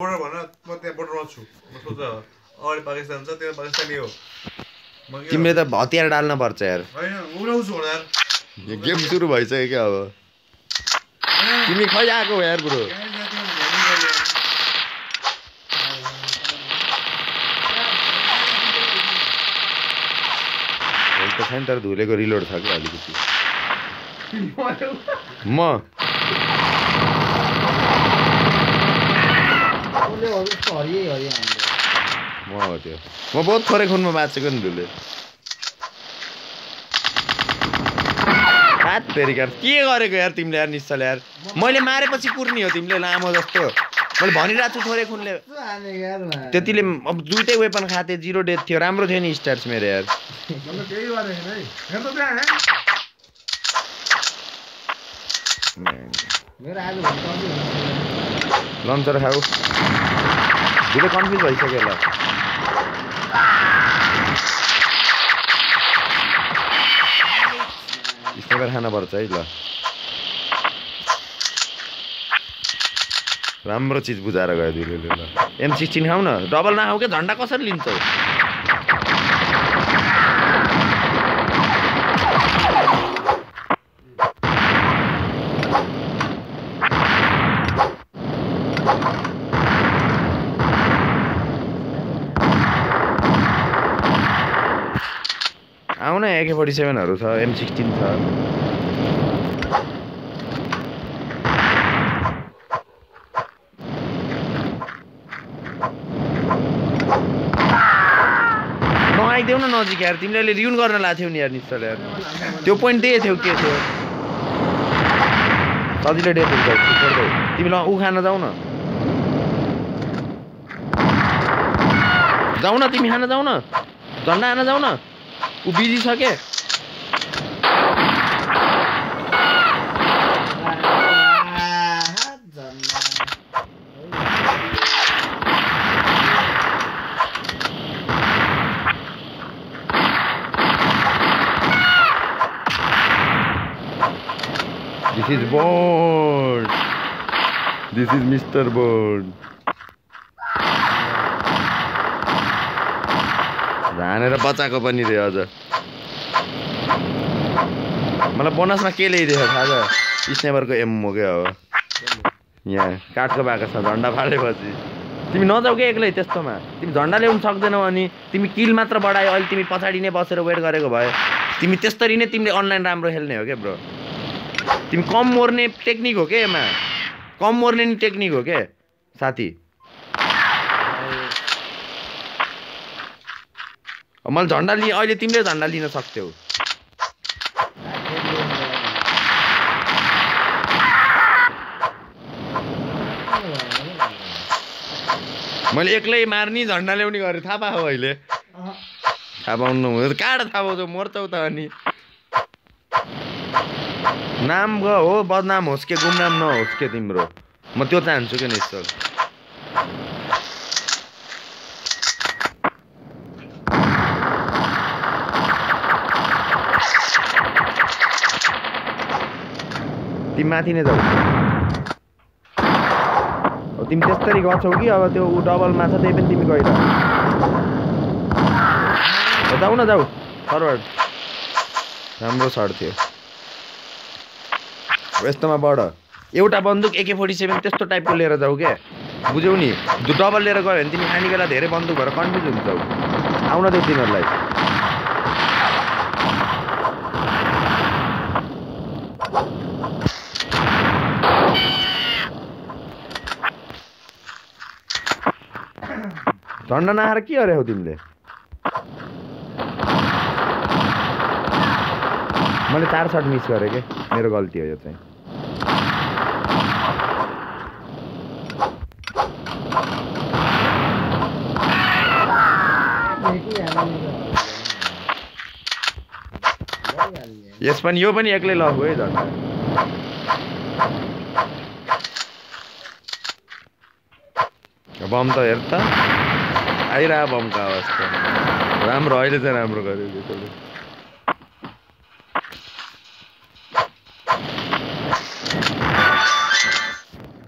Border भन म त्यहाँ बोर्डरमा छु म सोच अगाडि पाकिस्तान छ त्यहाँ पाकिस्तानी हो तिमीले त हतियार डाल्न पर्छ यार होइन उडाउँछु यार गेम सुरु भइसक्यो क्या अब तिमी खै आएको यार ब्रो त छैन तर धुलेको रिलोड छ क्या अलिकति म हो त्यो म बहुत थोरै खुनमा बाँचेको नि धुले तेरिका के गरेको यार तिमीले यार निश्चल यार मैले मारेपछि कुर्नी हो तिमीले लामो जस्तो मैले भनिरहेको छु थोरै खुनले त्यतिले अब दुइटै वेपन खाथे 0 डेथ थियो राम्रो थियो नि स्टार्स मेरो यार लन्चर खाऊ दुइटै कन्फ्युज भइसक्यो ल स्नाइपर खान पर्छ है ल राम्रो चिज बुझाएर गयो दुईले ल M16 खाऊ न डबल नखाऊ के झन्डा कसरी लिन्छौ आउन AK47 हरू छ M16 छ नआइदेऊ न नजिक यार तिमीले रियुन गर्न लाथ्यौ नि यार निश्चल यार त्यो पोइन्ट त्यही थियो के थियो सजिलो डेथ हुन्छ छोड्दै तिमी ल उ खान जाऊ न तिमी खान जाऊ न झन्डा खान जाऊ न उ बिजी छ के This is Bond. This is Mr. Bond. हानेर बचाएको पनि रे अझ मलाई बोनसमा के ल्याइदियो थाहा छ स्नाइपरको एमओ के हो यहाँ काठको भएको छ झन्डा फालेपछि तिमी नजाऊ के एक्लै त्यस्तोमा तिमी झन्डा ल्याउन सक्दैनौ अनि तिमी किल मात्र बढायो अहिले तिमी पछाडि नै बसेर वेट गरेको भए तिमी त्यस्तरी नै तिमीले अनलाइन राम्रो खेल्ने हो के ब्रो तिमी कम मर्ने टेक्निक हो के एमा कम मर्ने नि टेक्निक हो के साथी मैले झन्डा लिएँ अहिले तिमीले झन्डा लिन सक्थ्यौ मैले एक्लै मार्नी झन्डा ल्याउने गरेँ थाहा पाऊ अहिले थाहा पाउनु काँड थाहा पाउँछौ मर्छौ त अनि नाम हो बदनाम होस् के गुमनाम नहोस् के तिम्रो म त्यो चाहन्छु के निश्चल तिमी माथि नै जाऊ तिमी त्यस्तरी गर्छौ कि अब त्यो डबलमा छ त्यही पनि तिमी गइर जाऊ न जाऊ फरवर्ड राम्रो सर्ट थियो यस्तोमा बढ एउटा बन्दुक AK47 त्यस्तो टाइपको लिएर जाऊ के बुझ्यौ नि डबल लिएर गयो भने तिमी खाने बेला धेरै बन्दुक भएर कन्फ्युज हुन्छौ आउन देऊ तिनीहरूलाई झन्डा नखाएर के गरे हौ तिमीले मैले 4 शट मिस गरेँ के मेरो गल्ती हो यो चाहिँ यस पनि यो पनि एक्लै लग हो है झन्डा बम त हेर त आइरह बमको आवाज त राम्रो अहिले चाहिँ राम्रो गर्यो त्यसले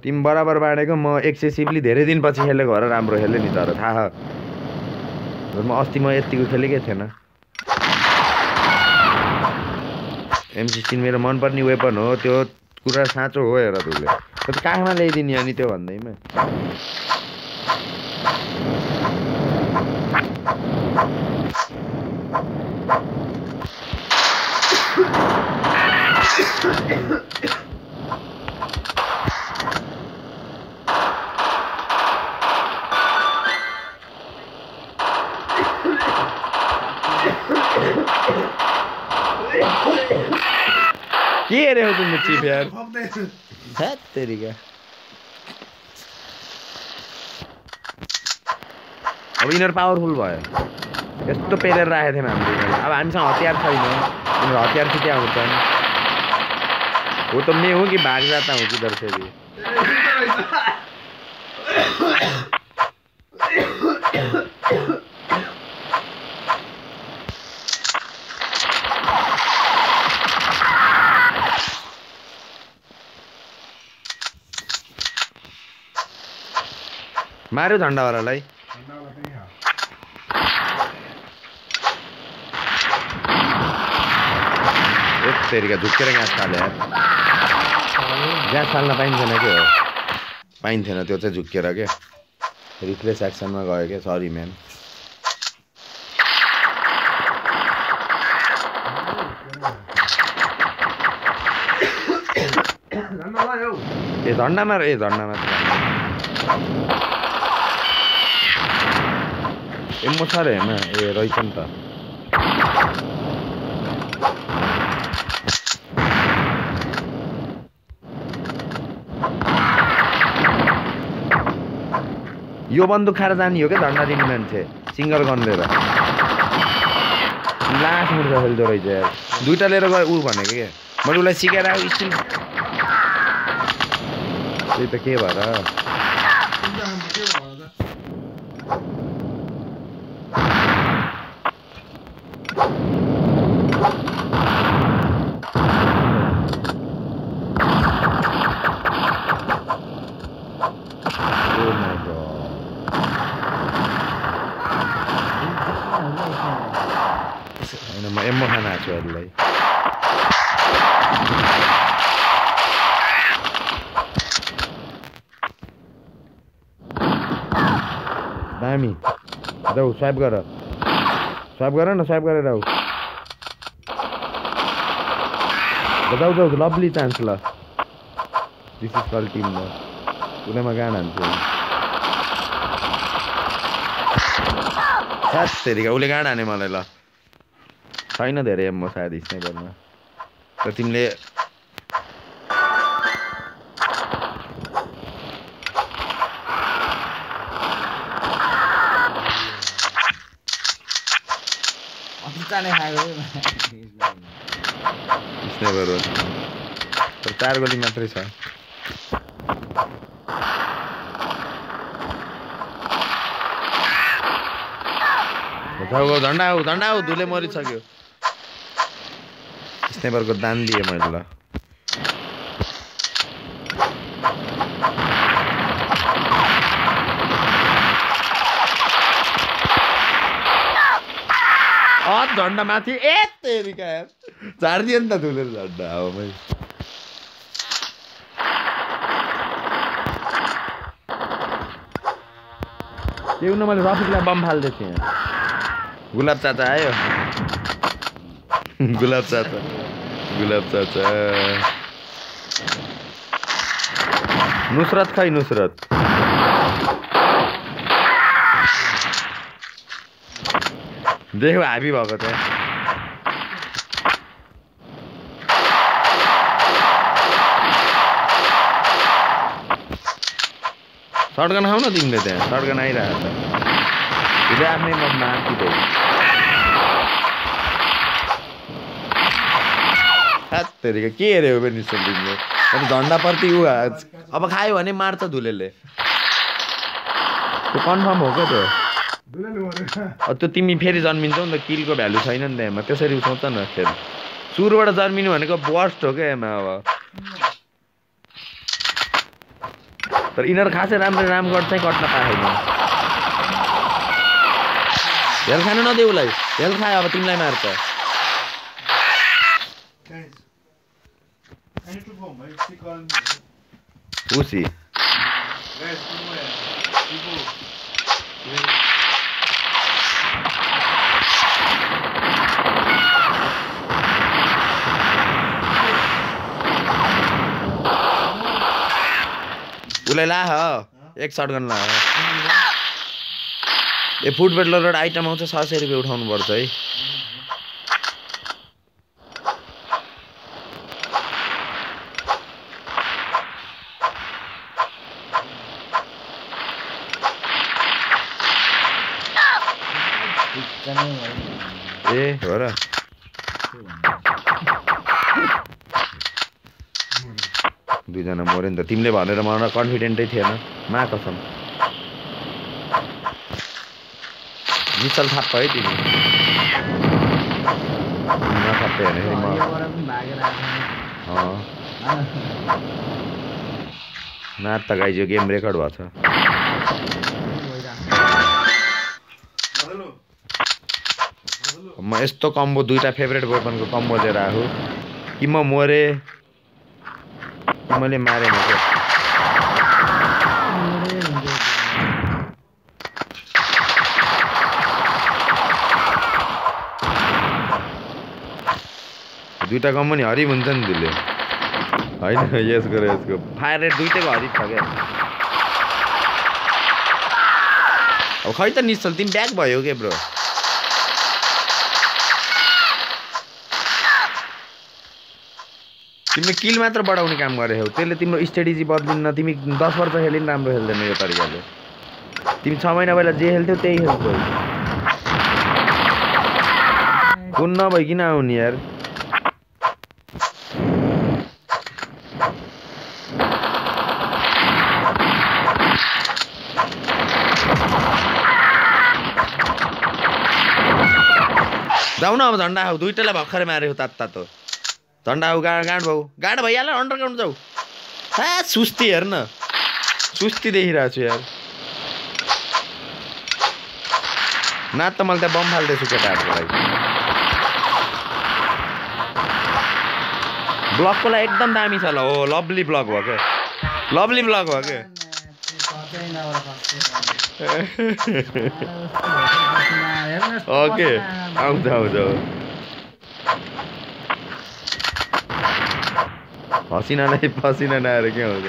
तिमी बराबर बाँडेको म एक्सेसिभली धेरै दिनपछि खेलेको भएर राम्रो खेलेँ नि तर थाहा म अस्ति म यतिको खेलेकै थिएन M16 मेरो मनपर्ने वेपन हो त्यो कुरा साँचो हो हेर तुले त्यो काखमा ल्याइदिने अनि त्यो भन्दैमा के रे हो तिम्रो चिप यार हैट तेरीका अब यिनीहरू पावरफुल भयो यस्तो पेलेर राखेको थियौँ हामीले अब हामीसँग हतियार छैन यिनीहरू हतियार छिटै आउँछन् वो तो मैं हूँ कि भाग जाता हूँ किधर से भी मार्यो झन्डावालालाई तेरीका झुक्केर ग्यास फाले यार ग्यास फाल्न पाइन्थेन के हो पाइन्थेन त्यो चाहिँ झुक्केर के रिप्लेस एक्सनमा गयो के सरी म्यान ए झन्डामा ए म छ रे हेर्न ए रहेछ नि त यो बन्दुक खाएर जाने हो क्या झन्डा दिने मान्छे सिङ्गल गन लिएर लास मुर्छ खेल्दो रहेछ यार दुइटा लिएर गयो ऊ भनेको के मैले उसलाई सिकाएर आऊ स्टिल त्यही त के भएर म एम्मो खान आएको छु अरूलाई दामी जाऊ स्वाइप गर न स्वाइप गरेर आऊ जाऊ लभली चान्स ल दिस इज कल टिम ल कुनैमा गाना हान्छ तेरिका उसले गाडा हाने मलाई ल छैन धेरै म सायद स्नाइपरमा तर तिमीले स्नाइपर हो तर 4 गोली मात्रै छ झन्डा आऊ धुले मरिसक्यो स्नाइपरको दान दिएँ मैले ल झन्डा माथि ए तेरिका यार झारिदियो नि त धुलेर झन्डा हावामै त्यो न मैले रफिकलाई बम फाल्दै थिएँ गुलाब चाचा आयो गुलाब चाचा नुसरत खै नुसरत देखो हाबी भएको थियो सर्टगन खाऊ न तिमीले त्यहाँ सर्टगन आइरहेको छ हिजो आफ्नै मनमा आँटिँदै तेरिका के हेऱ्यो हो पनि तिमीले अब झन्डाप्रति ऊ अब खायो भने मार्छ धुलेले त्यो कन्फर्म हो क्या त्यो तिमी फेरि जन्मिन्छौ नि त किलको भ्यालु छैन नि त एमा त्यसरी सोच न फेरि सुरुबाट जन्मिनु भनेको वर्स्ट हो क्या एमा अब तर यिनीहरू खासै राम्रो रामगढ चाहिँ कट्न पाएन हेल खानु नदेऊ उसलाई हेल खायो अब तिमीलाई मार्छ उसी उसलाई ला एक सर्टगन ला ए फुड बेटलर आइटम आउँछ 600 रुपियाँ उठाउनु पर्छ है ए हो र दुईजना मर्यो नि त तिमीले भनेर मलाई कन्फिडेन्टै थिएन मा कसम निचल थाप है तिमी नथाप्दै होइन नाथ त गाइजो गेम रेकर्ड भएको छ म यस्तो कम्बो दुईटा फेभरेट वेपनको कम्बो लिएर आएको कि म मरे मैले मारेन क्या दुईटा कम्बो नि हरिब हुन्छ नि दुले होइन यसको फायर रेट दुईटैको हरिब छ क्या अब खै त निश्चल तिमी ब्याक भयो के ब्रो तिमीले किल मात्र बढाउने काम गरे हौ त्यसले तिम्रो स्ट्रेटेजी बदलिन्न तिमी 10 वर्ष खेले नि राम्रो खेल्दैन यो तरिकाले तिमी 6 महिना पहिला जे खेल्थ्यौ त्यही खेल्छौ कुन नभइकिन आउने यार जाऊ न अब झन्डा हौ दुईटालाई भर्खरै मार्यो तातो झन्डा हौ गाड भइहाल्यो अन्डरग्राउन्ड जाऊ सुस्ती हेर न सुस्ती देखिरहेको छु यार नाथ त मैले त्यहाँ बम फाल्दैछु केटाहरूको लागि ब्लकको लागि एकदम दामी छ ल हो लभली ब्लक भयो क्या लभली ब्लक भयो क्या ओके आउँछ पसिनालाई पसिना नआएर के हुन्छ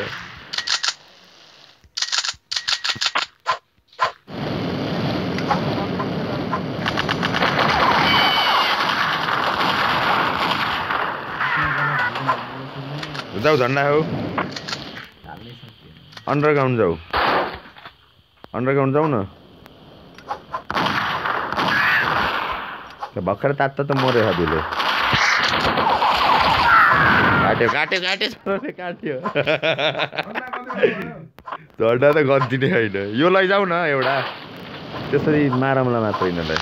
जाऊ झन्डा हो अन्डरग्राउन्ड जाऊ न भर्खर तात्ता त मऱ्यो हजुरले काट्यो झन्डा त गन्ती नै होइन यो लैजाऊ न एउटा त्यसरी मारमला मात्र यिनीहरूलाई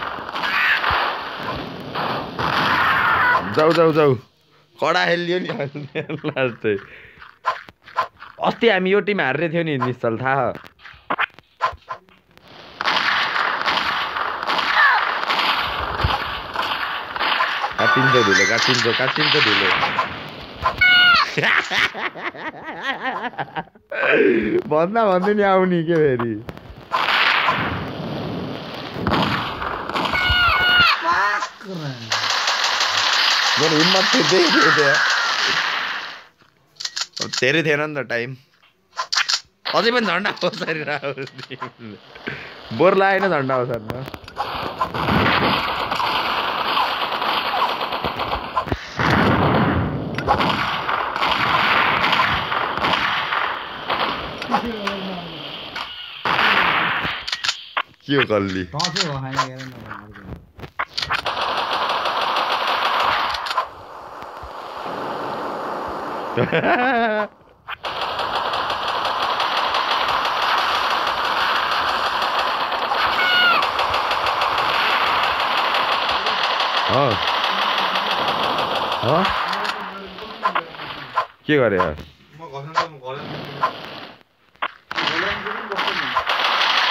जाऊ कडा खेलियो नि लास्ट चाहिँ अस्ति हामी यो टिम हार्ने थियो नि निश्चल थाहा काटिन्छ धुलो भन्दै नि आउने के फेरि हिम्मत धेरै थिएन नि त टाइम अझै पनि झन्डा खोसेर बोर लागेन झन्डा खोसेर्न के हो कल्ली के गरे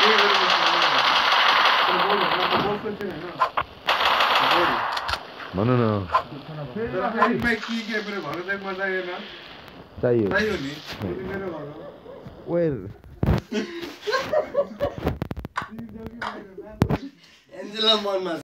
भन न चाहियो एन्जेला मनमा